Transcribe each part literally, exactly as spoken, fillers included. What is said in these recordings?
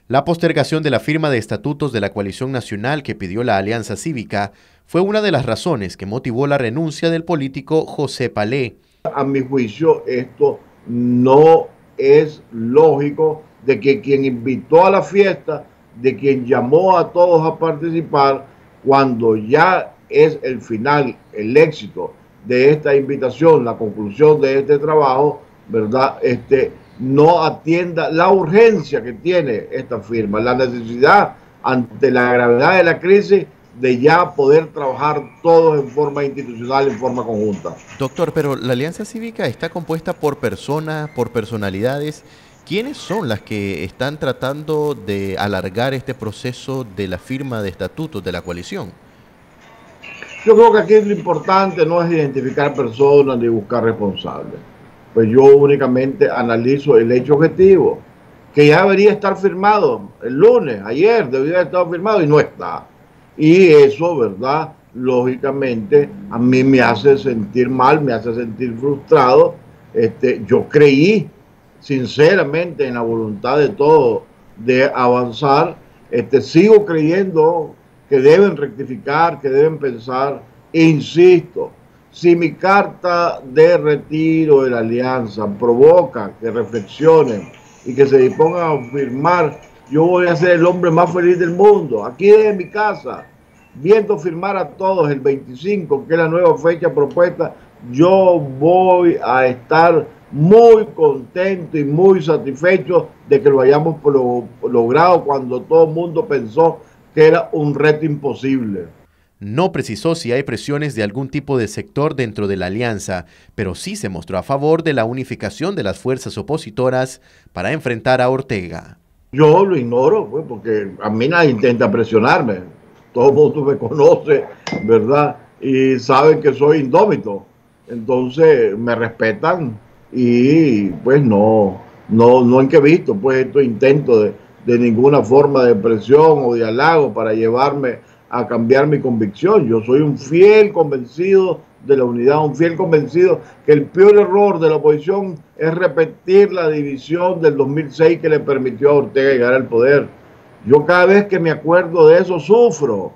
La postergación de la firma de estatutos de la coalición nacional que pidió la Alianza Cívica fue una de las razones que motivó la renuncia del político José Palé. A mi juicio, esto no es lógico de que quien invitó a la fiesta, de quien llamó a todos a participar, cuando ya es el final, el éxito de esta invitación, la conclusión de este trabajo, ¿verdad? Este, no atienda la urgencia que tiene esta firma, la necesidad ante la gravedad de la crisis de ya poder trabajar todos en forma institucional, en forma conjunta. Doctor, pero la Alianza Cívica está compuesta por personas, por personalidades. ¿Quiénes son las que están tratando de alargar este proceso de la firma de estatutos de la coalición? Yo creo que aquí lo importante no es identificar personas ni buscar responsables. Pues yo únicamente analizo el hecho objetivo, que ya debería estar firmado el lunes, ayer debería haber estado firmado y no está. Y eso, ¿verdad? Lógicamente a mí me hace sentir mal, me hace sentir frustrado. Este, yo creí sinceramente en la voluntad de todos de avanzar. Este, sigo creyendo que deben rectificar, que deben pensar. Insisto, si mi carta de retiro de la alianza provoca que reflexionen y que se dispongan a firmar, yo voy a ser el hombre más feliz del mundo, aquí desde mi casa, viendo firmar a todos el veinticinco, que es la nueva fecha propuesta. Yo voy a estar muy contento y muy satisfecho de que lo hayamos logrado cuando todo el mundo pensó que era un reto imposible. No precisó si hay presiones de algún tipo de sector dentro de la alianza, pero sí se mostró a favor de la unificación de las fuerzas opositoras para enfrentar a Ortega. Yo lo ignoro, pues, porque a mí nadie intenta presionarme. Todo el mundo me conoce, ¿verdad? Y saben que soy indómito. Entonces me respetan y pues no, no, no han que visto pues estos intentos de, de ninguna forma de presión o de halago para llevarme a cambiar mi convicción. Yo soy un fiel convencido de la unidad, un fiel convencido que el peor error de la oposición es repetir la división del dos mil seis que le permitió a Ortega llegar al poder. Yo cada vez que me acuerdo de eso sufro,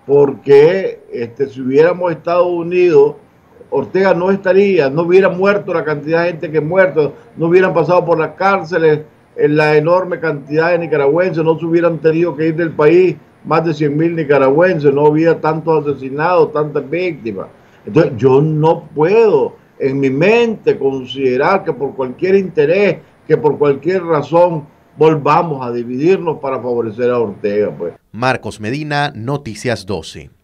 porque este, si hubiéramos estado unidos, Ortega no estaría, no hubiera muerto la cantidad de gente que ha muerto, no hubieran pasado por las cárceles en la enorme cantidad de nicaragüenses, no se hubieran tenido que ir del país más de cien mil nicaragüenses, no había tantos asesinados, tantas víctimas. Entonces yo no puedo en mi mente considerar que por cualquier interés, que por cualquier razón volvamos a dividirnos para favorecer a Ortega, pues. Marcos Medina, Noticias doce.